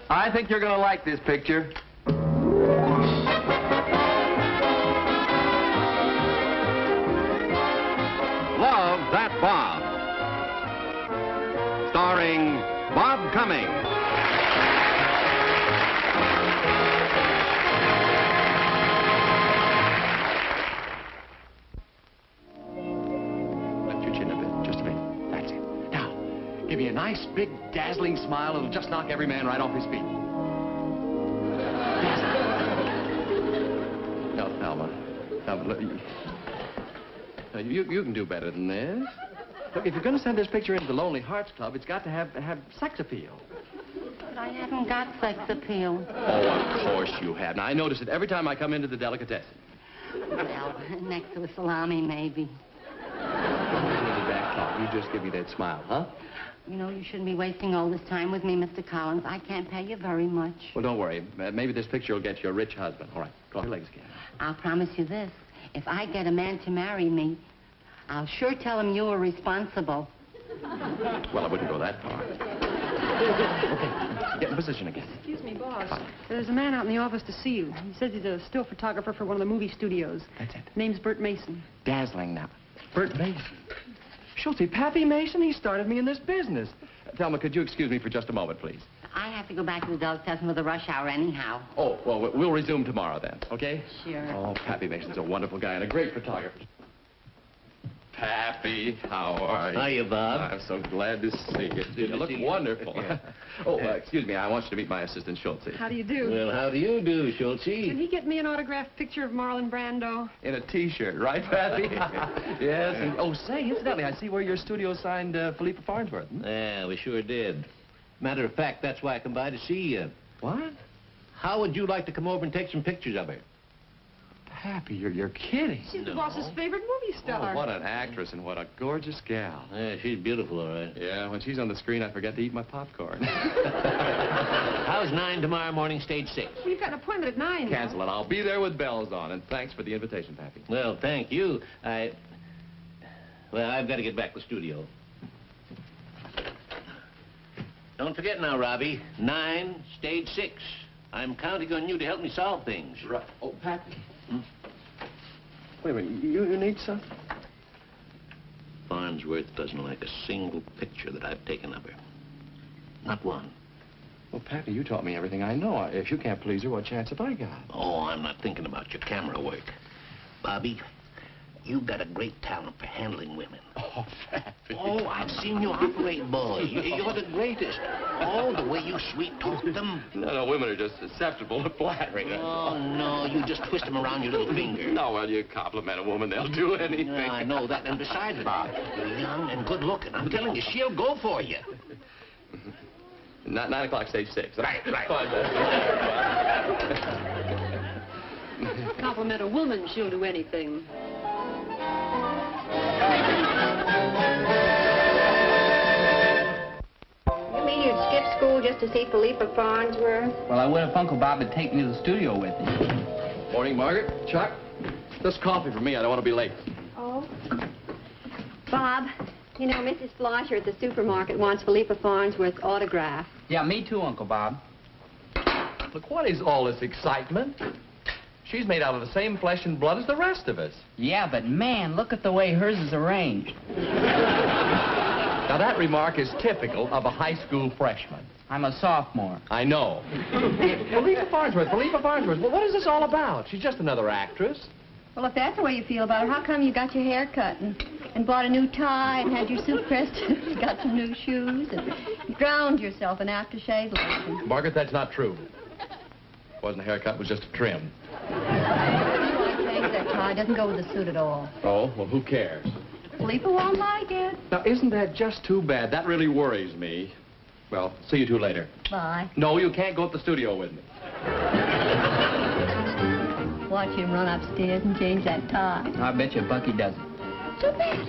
I think you're going to like this picture. Love That Bob. Starring Bob Cummings. Lift your chin a bit, just a bit. That's it. Now, give me a nice, big, dazzling smile. It'll just knock every man right off his feet. No, Thelma. Thelma, look, you can do better than this. Look, if you're going to send this picture into the Lonely Hearts Club, it's got to have sex appeal. But I haven't got sex appeal. Oh, of course you have. Now, I notice it every time I come into the delicatessen. Well, next to a salami, maybe. Back talk. You just give me that smile, huh? You know, you shouldn't be wasting all this time with me, Mr. Collins. I can't pay you very much. Well, don't worry. Maybe this picture will get you a rich husband. All right, cross your legs again. I'll promise you this. If I get a man to marry me, I'll sure tell him you were responsible. Well, I wouldn't go that far. Okay, get in position again. Excuse me, boss. There's a man out in the office to see you. He says he's a still photographer for one of the movie studios. That's it. Name's Bert Mason. Dazzling now. Bert Mason. Schultze, Pappy Mason, he started me in this business. Thelma, could you excuse me for just a moment, please? I have to go back to the delicatessen for the rush hour anyhow. Oh, well, we'll resume tomorrow then, okay? Sure. Oh, Pappy Mason's a wonderful guy and a great photographer. Pappy, how are you? Hiya, Bob. I'm so glad to see you. You look wonderful. Yeah. Oh, excuse me, I want you to meet my assistant, Schultze. How do you do? Well, how do you do, Schultze? Can he get me an autographed picture of Marlon Brando? In a T-shirt, right, Pappy? Yes. And, oh, say, incidentally, I see where your studio signed Philippa Farnsworth. Yeah, we sure did. Matter of fact, that's why I come by to see you. What? How would you like to come over and take some pictures of her? Pappy, you're kidding. She's the boss's favorite movie star. Oh, what an actress and what a gorgeous gal. Yeah, she's beautiful, all right. Yeah, when she's on the screen, I forget to eat my popcorn. How's 9 tomorrow morning, stage 6? Well, you've got an appointment at 9. Cancel it. I'll be there with bells on, and thanks for the invitation, Pappy. Well, thank you. Well, I've got to get back to the studio. Don't forget now, Robbie. 9, stage 6. I'm counting on you to help me solve things. Right. Oh, Pappy. Wait a minute. You need something? Farnsworth doesn't like a single picture that I've taken of her. Not one. Well, Pappy, you taught me everything I know. If you can't please her, what chance have I got? Oh, I'm not thinking about your camera work. Bobby, you've got a great talent for handling women. Oh, Pappy. Oh, I've seen you operate, boy. You're the greatest. Oh, the way you sweet-talk them. No, women are just susceptible to flattery. Oh, no, you just twist them around your little finger. No, well, you compliment a woman, they'll do anything. Yeah, I know that. And besides, Bob, you're young and good-looking. I'm telling you, she'll go for you. 9 o'clock, stage 6. Right. Compliment a woman, she'll do anything. You mean you'd skip school just to see Philippa Farnsworth? Well, I would if Uncle Bob would take me to the studio with him. Morning, Margaret. Chuck. Just coffee for me. I don't want to be late. Oh. Bob, you know, Mrs. Flosher at the supermarket wants Philippa Farnsworth's autograph. Yeah, me too, Uncle Bob. Look, what is all this excitement? She's made out of the same flesh and blood as the rest of us. Yeah, but man, look at the way hers is arranged. Now, that remark is typical of a high school freshman. I'm a sophomore. I know. Philippa Farnsworth. Well, what is this all about? She's just another actress. Well, if that's the way you feel about her, how come you got your hair cut and bought a new tie and had your suit pressed, got some new shoes, and drowned yourself in aftershave lotion? Margaret, that's not true. It wasn't a haircut, it was just a trim. That tie doesn't go with the suit at all. Oh, well, who cares? Philippa won't like it. Now, isn't that just too bad? That really worries me. Well, see you two later. Bye. No, you can't go up the studio with me. Watch him run upstairs and change that tie. I bet you Bucky doesn't. So bad.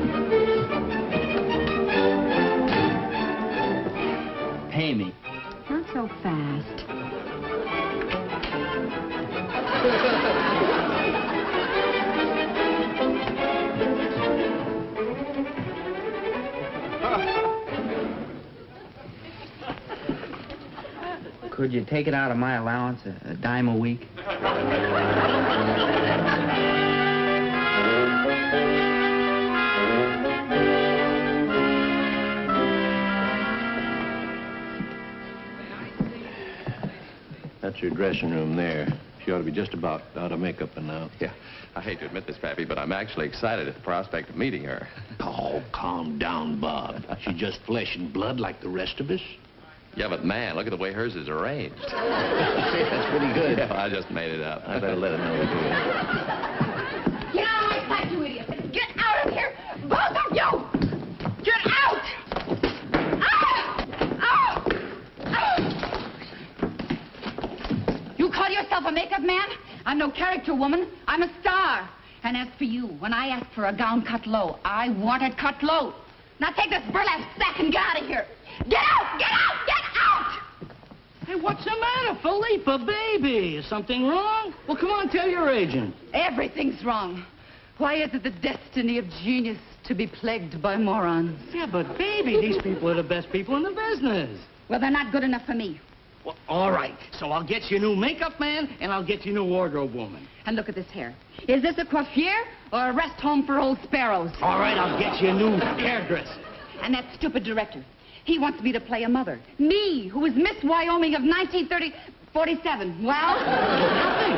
Pay me. Not so fast. Could you take it out of my allowance, a dime a week? That's your dressing room there. She ought to be just about out of makeup and now. Yeah, I hate to admit this, Pappy, but I'm actually excited at the prospect of meeting her. Oh, calm down, Bob. She's just flesh and blood like the rest of us. Yeah, but man, look at the way hers is arranged. That's pretty good. Yeah, I just made it up. I better let her know we do it. Get out of my sight, you idiot! Get out of here! Both of you! Get out! Ah! Ah! You call yourself a makeup man? I'm no character woman. I'm a star. And as for you, when I asked for a gown cut low, I want it cut low. Now take this burlap sack and get out of here. Get out! Get out! Get out! Hey, what's the matter, Philippa, baby? Is something wrong? Well, come on, tell your agent. Everything's wrong. Why is it the destiny of genius to be plagued by morons? Yeah, but baby, these people are the best people in the business. Well, they're not good enough for me. Well, all right. So I'll get you a new makeup man, and I'll get you a new wardrobe woman. And look at this hair. Is this a coiffure or a rest home for old sparrows? All right, I'll get you a new hairdresser. And that stupid director. He wants me to play a mother. Me, who was Miss Wyoming of 1947. Well? Nothing.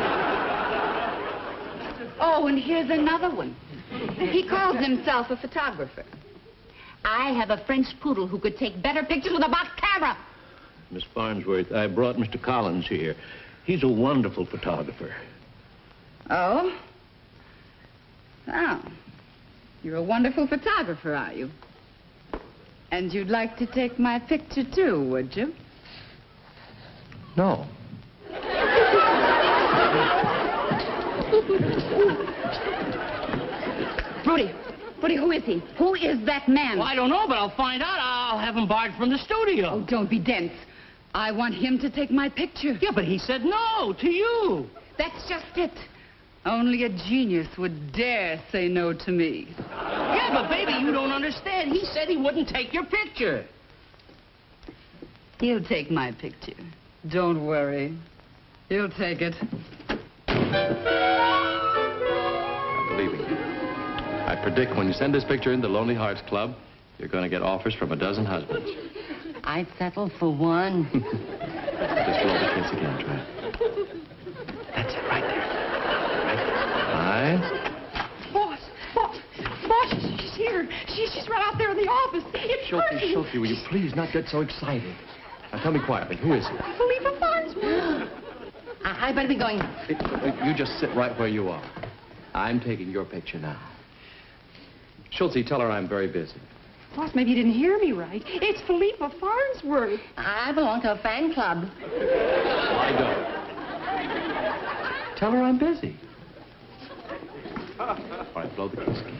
Oh, and here's another one. He calls himself a photographer. I have a French poodle who could take better pictures with a box camera. Miss Farnsworth, I brought Mr. Collins here. He's a wonderful photographer. Oh? Oh. You're a wonderful photographer, are you? And you'd like to take my picture, too, would you? No. Rudy, who is he? Who is that man? Well, I don't know, but I'll find out. I'll have him barred from the studio. Oh, don't be dense. I want him to take my picture. Yeah, but he said no to you. That's just it. Only a genius would dare say no to me. Yeah, but baby, you don't understand. He said he wouldn't take your picture. He'll take my picture. Don't worry. He'll take it. I'm believing you. I predict when you send this picture in the Lonely Hearts Club, you're going to get offers from a dozen husbands. I'd settle for one. Just blow the kiss again, try it. That's it, right there. Right. Boss, she's here. She's right out there in the office. It's Schultz, will you please not get so excited? Now tell me quietly, who is he? Philippa Farnsworth. I better be going. You just sit right where you are. I'm taking your picture now. Schultz, tell her I'm very busy. Boss, maybe you didn't hear me right. It's Philippa Farnsworth. I belong to a fan club. I don't. Tell her I'm busy. All right, blow the kiss again.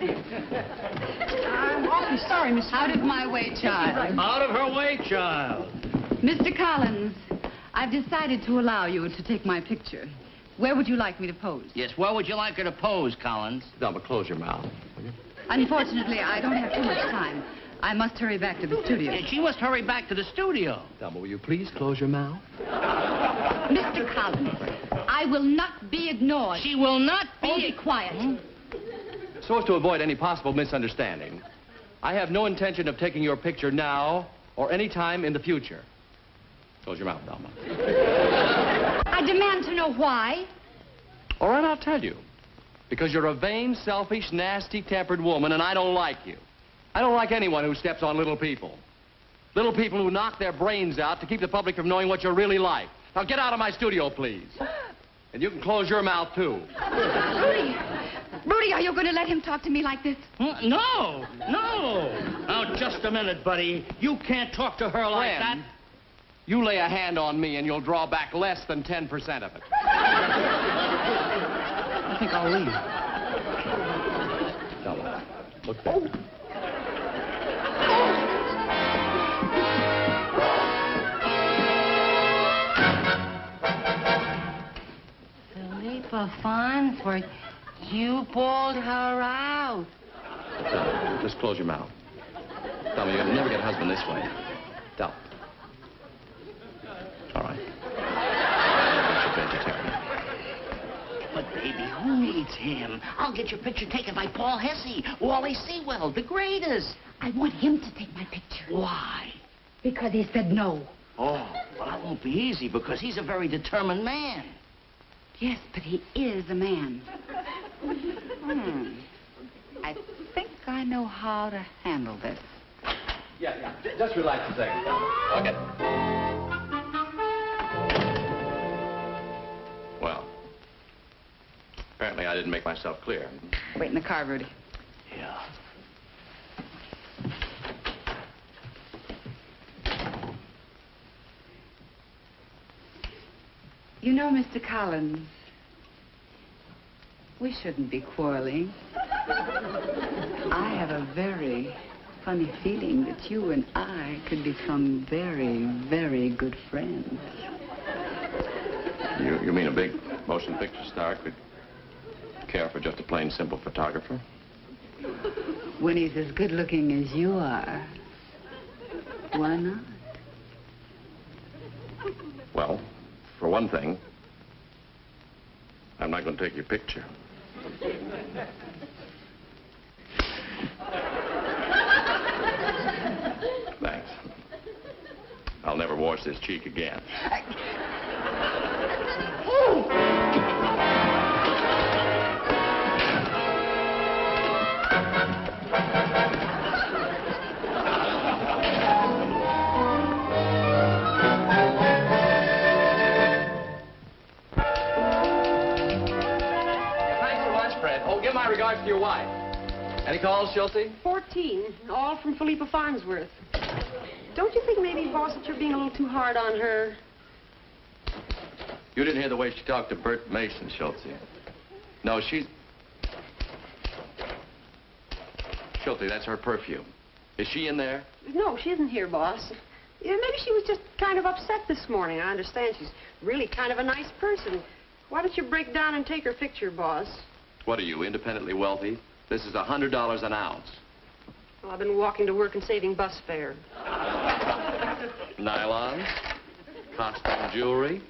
I'm awfully sorry, Miss. Out of my way, child. Out of her way, child. Mr. Collins, I've decided to allow you to take my picture. Where would you like me to pose? Yes, where would you like her to pose, Collins? Delma, close your mouth. Unfortunately, I don't have too much time. I must hurry back to the studio. Yeah, she must hurry back to the studio. Delma, will you please close your mouth? Mr. Collins, I will not be ignored. She will not Oh, be... be quiet. So as to avoid any possible misunderstanding, I have no intention of taking your picture now or any time in the future. Close your mouth, Delma. I demand to know why. All right, I'll tell you. Because you're a vain, selfish, nasty-tempered woman, and I don't like you. I don't like anyone who steps on little people. Little people who knock their brains out to keep the public from knowing what you're really like. Now get out of my studio, please. And you can close your mouth, too. Rudy, are you going to let him talk to me like this? No. Now, just a minute, buddy. You can't talk to her like that. Friend, you lay a hand on me and you'll draw back less than 10% of it. I think I'll leave. Delma, look there. Farnsworth, you bawled her out. Just close your mouth. Tell me, you'll never get a husband this way. Tell. All right. But, baby, who needs him? I'll get your picture taken by Paul Hesse, Wally Sewell, the greatest. I want him to take my picture. Why? Because he said no. Oh, well, that won't be easy because he's a very determined man. Yes, but he is a man. I think I know how to handle this. Yeah. Just relax a second. Okay. Well, apparently I didn't make myself clear. Wait in the car, Rudy. Yeah. You know, Mr. Collins, we shouldn't be quarreling. I have a very funny feeling that you and I could become very, very good friends. You mean a big motion picture star could care for just a plain, simple photographer? When he's as good looking as you are, why not? Well, for one thing, I'm not going to take your picture. Thanks. I'll never wash this cheek again. Give my regards to your wife. Any calls, Schulte? 14, all from Philippa Farnsworth. Don't you think maybe, boss, that you're being a little too hard on her? You didn't hear the way she talked to Bert Mason, Schulte. No, she's... Schulte, that's her perfume. Is she in there? No, she isn't here, boss. Yeah, maybe she was just kind of upset this morning. I understand she's really kind of a nice person. Why don't you break down and take her picture, boss? What are you, independently wealthy? This is $100 an ounce. Well, I've been walking to work and saving bus fare. Nylons, costume jewelry,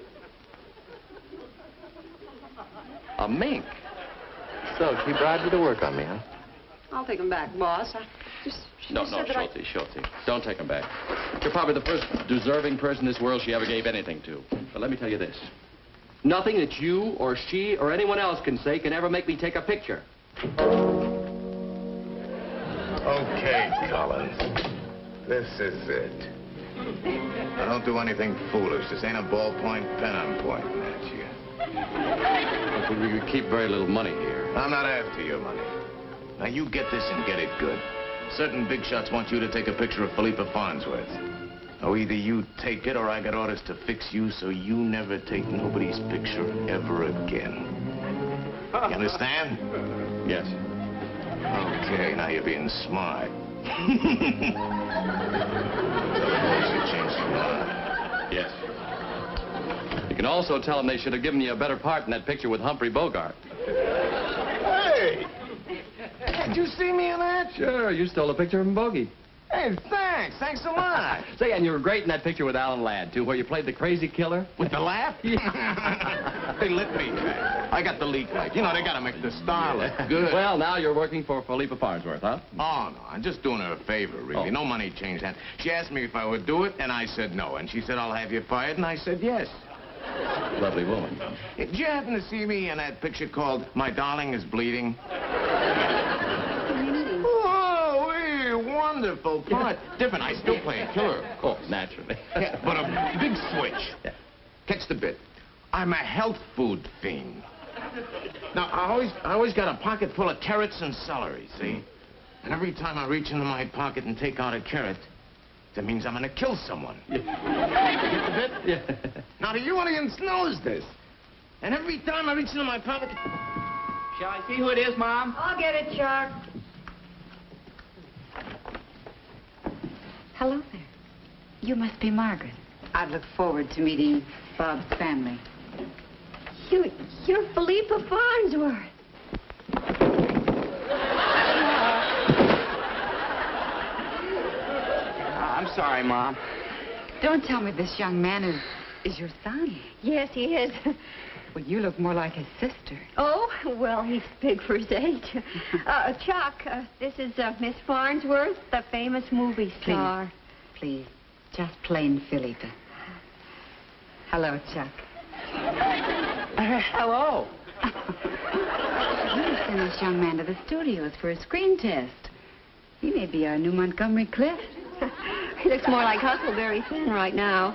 a mink. So she bribed you to work on me, huh? I'll take them back, boss. No, Schulte. Don't take them back. You're probably the first deserving person in this world she ever gave anything to. But let me tell you this. Nothing that you or she or anyone else can say can ever make me take a picture. Okay, Collins. This is it. Now, don't do anything foolish. This ain't a ballpoint pen I'm pointing at you. We keep very little money here. I'm not after your money. Now, you get this and get it good. Certain big shots want you to take a picture of Philippa Farnsworth. Now, either you take it or I got orders to fix you so you never take nobody's picture ever again. You understand? Yes. Okay, now you're being smart. Suppose you changed your mind. Yes. You can also tell them they should have given you a better part in that picture with Humphrey Bogart. Hey! Did you see me in that? Sure, you stole a picture from Bogey. Hey, thanks. Thanks a lot. Say, and you were great in that picture with Alan Ladd, too, where you played the crazy killer. With the laugh? They lit me. I got the leak light. You know, they got to make the star look good. Well, now you're working for Philippa Farnsworth, huh? Oh, no. I'm just doing her a favor, really. Oh. No money changed hands. She asked me if I would do it, and I said no. And she said, I'll have you fired, and I said yes. Lovely woman. Did you happen to see me in that picture called My Darling is Bleeding? Oh, hey, wonderful part. Different. I still play a killer, of course. Naturally. Yeah, but a big switch. Yeah. Catch the bit. I'm a health food fiend. Now, I always got a pocket full of carrots and celery, see? And every time I reach into my pocket and take out a carrot, that means I'm gonna kill someone. Yeah. You get the bit? Yeah. Now, the audience knows this. And every time I reach into my pocket... Shall I see who it is, Mom? I'll get it, Chuck. Hello there. You must be Margaret. I'd look forward to meeting Bob's family. You're Philippa Farnsworth. I'm sorry, Mom. Don't tell me this young man is your son. Yes, he is. Well, you look more like his sister. Oh, well, he's big for his age. Chuck, this is Miss Farnsworth, the famous movie star. Please, just plain Philippa. Hello, Chuck. Hello. You sent this young man to the studios for a screen test. He may be our new Montgomery Clift. He looks more like Huckleberry Finn right now.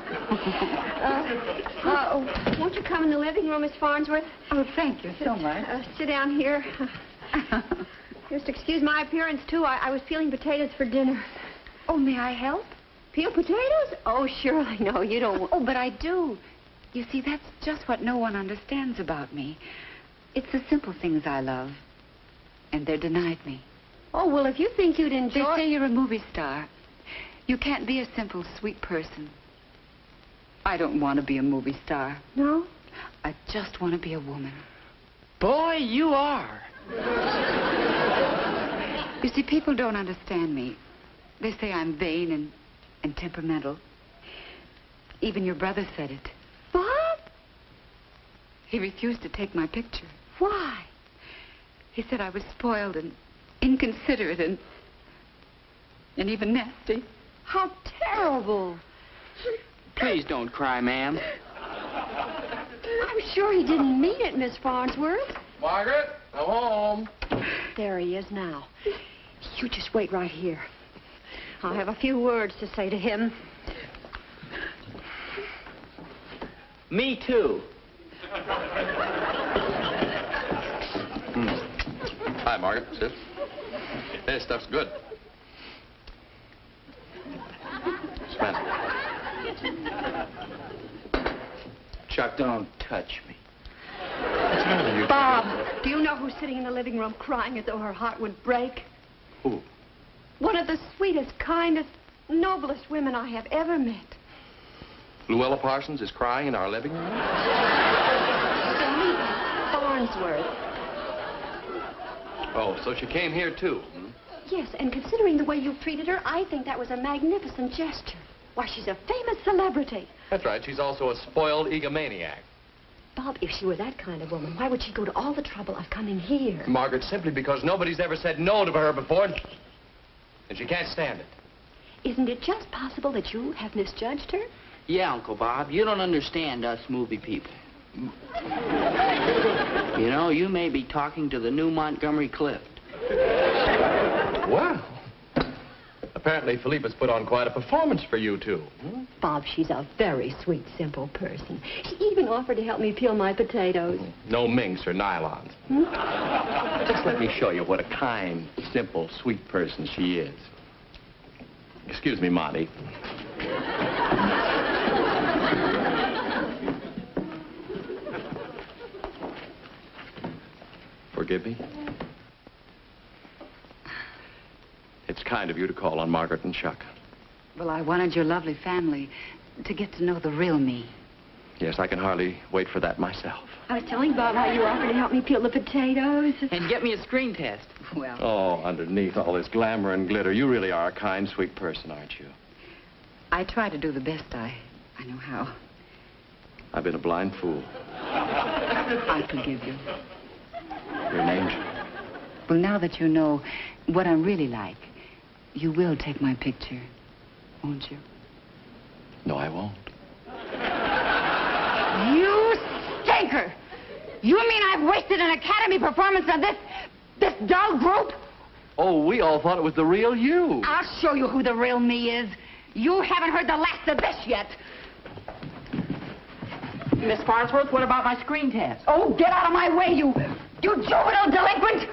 Won't you come in the living room, Miss Farnsworth? Oh, thank you so much. Sit down here. Just excuse my appearance, too. I was peeling potatoes for dinner. Oh, may I help? Peel potatoes? Oh, surely. No, you don't. Oh, but I do. You see, that's just what no one understands about me. It's the simple things I love. And they're denied me. Oh, well, if you think you'd enjoy... They say you're a movie star. You can't be a simple, sweet person. I don't want to be a movie star. No? I just want to be a woman. Boy, you are. You see, people don't understand me. They say I'm vain and temperamental. Even your brother said it. What? He refused to take my picture. Why? He said I was spoiled and inconsiderate and even nasty. How terrible. Please don't cry, ma'am. I'm sure he didn't mean it, Miss Farnsworth. Margaret, I'm home. There he is now. You just wait right here. I have a few words to say to him. Me too. Hi, Margaret. Sis. This stuff's good. Smell it. Chuck, don't touch me. What's the matter with you? Bob, do you know who's sitting in the living room crying as though her heart would break? Who? One of the sweetest, kindest, noblest women I have ever met. Luella Parsons is crying in our living room? Farnsworth. Oh, so she came here, too. Hmm? Yes, and considering the way you've treated her, I think that was a magnificent gesture. Why, she's a famous celebrity. That's right. She's also a spoiled egomaniac. Bob, if she were that kind of woman, why would she go to all the trouble of coming here? Margaret, simply because nobody's ever said no to her before, and she can't stand it. Isn't it just possible that you have misjudged her? Yeah, Uncle Bob, you don't understand us movie people. You know, you may be talking to the new Montgomery Clift. Well, apparently Philippa's put on quite a performance for you two. Hmm? Bob, she's a very sweet, simple person. She even offered to help me peel my potatoes. No minks or nylons. Hmm? Just let me show you what a kind, simple, sweet person she is. Excuse me, Monty. Forgive me? It's kind of you to call on Margaret and Chuck. Well, I wanted your lovely family to get to know the real me. Yes, I can hardly wait for that myself. I was telling Bob how you offered to help me peel the potatoes. And get me a screen test. Well, Oh, underneath all this glamour and glitter, you really are a kind, sweet person, aren't you? I try to do the best I know how. I've been a blind fool. I forgive you. You're an angel. Well, now that you know what I'm really like, you will take my picture, won't you? No, I won't. You stinker! You mean I've wasted an Academy performance on this dull group? Oh, we all thought it was the real you. I'll show you who the real me is. You haven't heard the last of this yet. Miss Farnsworth, what about my screen test? Oh, get out of my way, you juvenile delinquent!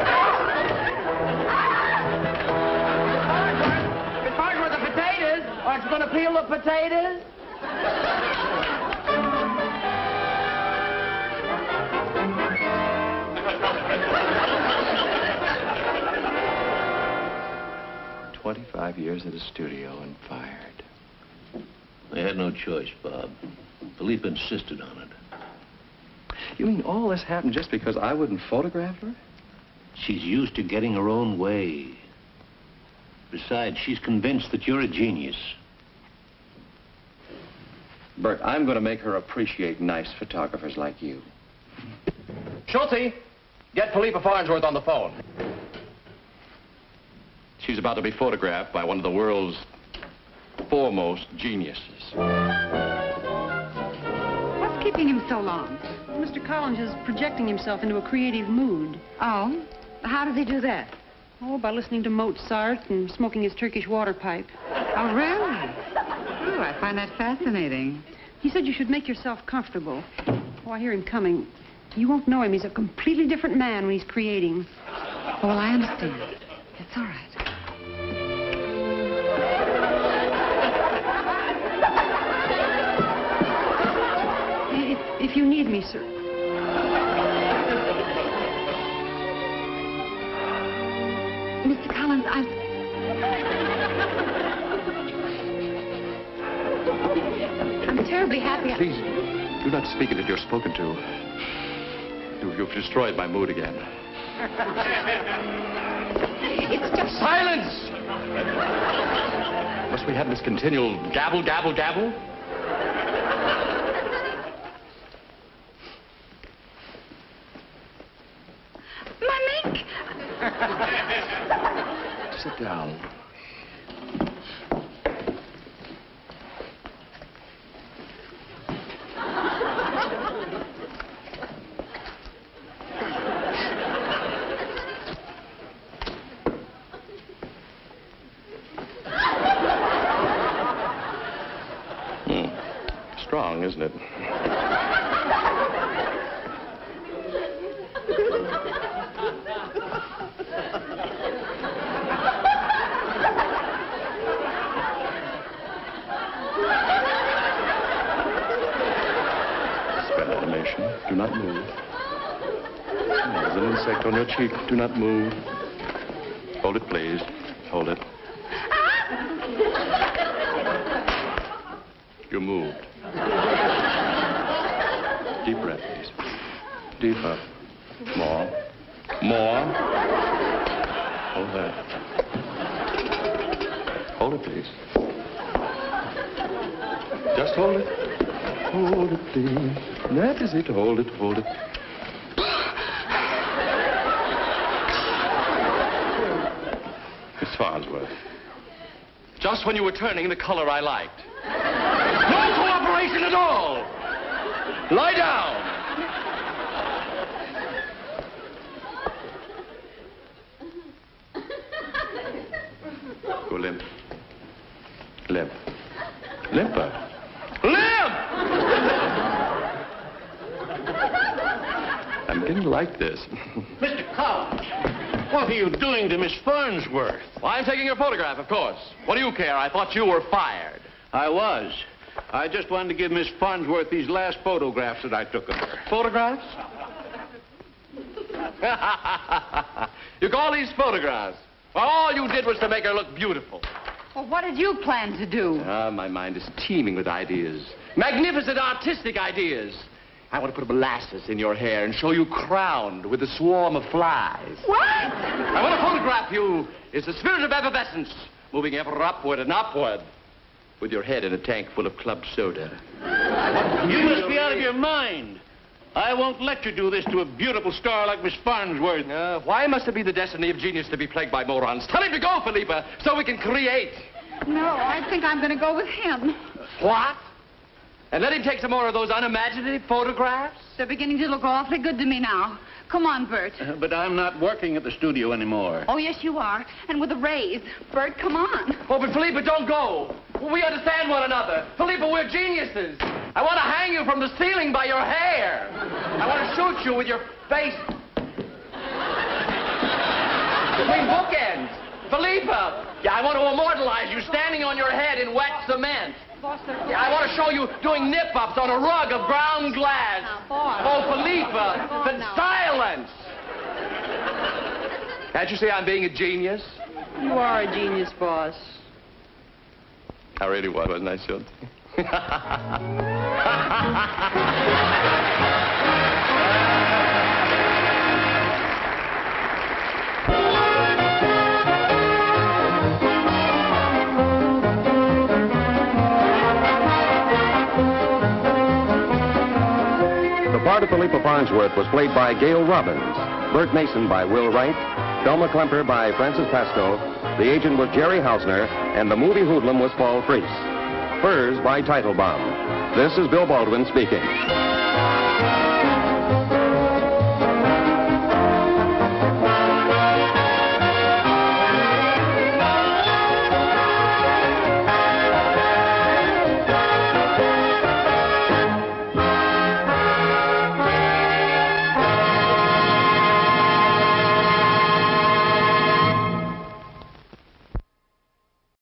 Miss Farnsworth, the potatoes. Aren't you going to peel the potatoes? "25 years at a studio and fired." I had no choice, Bob. Philippa insisted on it. You mean all this happened just because I wouldn't photograph her? She's used to getting her own way. Besides, she's convinced that you're a genius. Bert, I'm going to make her appreciate nice photographers like you. Schulte, get Philippa Farnsworth on the phone. She's about to be photographed by one of the world's foremost geniuses. What's keeping him so long? Mr. Collins is projecting himself into a creative mood. Oh? How does he do that? Oh, by listening to Mozart and smoking his Turkish water pipe. Oh, really? Oh, I find that fascinating. He said you should make yourself comfortable. Oh, I hear him coming. You won't know him. He's a completely different man when he's creating. Oh, well, I understand. It's all right. If you need me, sir. Mr. Collins, I'm terribly happy. Please, do not speak until you're spoken to. You've destroyed my mood again. It's just... Silence! Must we have this continual gabble, gabble, gabble? My mink! Sit down. Strong, isn't it? Spell animation. Do not move. There's an insect on your cheek. Do not move. Hold it, please. Hold it. You moved. Deep breath, please. Deeper. More. More. Hold that. Hold it, please. Just hold it. Hold it, please. That is it. Hold it, hold it. Miss Farnsworth. Just when you were turning the color I liked. No cooperation at all! Lie down! Go limp. Limp. Limper. Limp! I'm getting like this. Mr. Collins, what are you doing to Miss Farnsworth? Well, I'm taking your photograph, of course. What do you care? I thought you were fired. I was. I just wanted to give Miss Farnsworth these last photographs that I took of her. Photographs? You call these photographs? Well, all you did was to make her look beautiful. Well, what did you plan to do? My mind is teeming with ideas. Magnificent artistic ideas. I want to put molasses in your hair and show you crowned with a swarm of flies. What? I want to photograph you as the spirit of effervescence, moving ever upward and upward, with your head in a tank full of club soda. You must be out of your mind. I won't let you do this to a beautiful star like Miss Farnsworth. Why must it be the destiny of genius to be plagued by morons? Tell him to go, Philippa, so we can create. No, I think I'm going to go with him. What? And let him take some more of those unimaginative photographs? They're beginning to look awfully good to me now. Come on, Bert. But I'm not working at the studio anymore. Oh, yes, you are. And with a raise. Bert, come on. Oh, but Philippa, don't go. We understand one another. Philippa, we're geniuses. I want to hang you from the ceiling by your hair. I want to shoot you with your face between bookends. Philippa, I want to immortalize you standing on your head in wet cement. Boss, I want to show you doing nip-ups on a rug of ground glass. Now, boss. Oh, Philippa, but now. silence. Can't you see I'm being a genius? you are a genius, boss. I really was, wasn't I, Schultz? part of Philippa Farnsworth was played by Gail Robbins, Bert Mason by Will Wright, Thelma Klemper by Francis Pasco, the agent was Jerry Hausner, and the movie hoodlum was Paul Freese. Furs by Title Bomb. This is Bill Baldwin speaking.